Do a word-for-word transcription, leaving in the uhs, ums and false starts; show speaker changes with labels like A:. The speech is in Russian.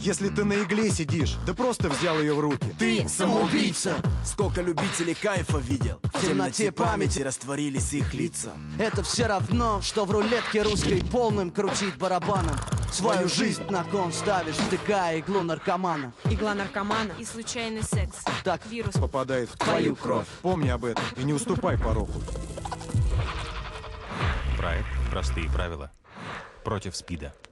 A: Если ты на игле сидишь, да просто взял ее в руки.
B: Ты самоубийца.
C: Сколько любителей кайфа видел, в темноте памяти растворились их лица.
B: Это все равно, что в рулетке русской полным крутить барабаном. Свою жизнь на кон ставишь, втыкая иглу наркомана.
D: Игла наркомана и случайный секс.
B: Так
D: Вирус
A: Попадает в твою кровь. Помни об этом и не уступай пороху.
E: Прайд. Простые правила против СПИДа.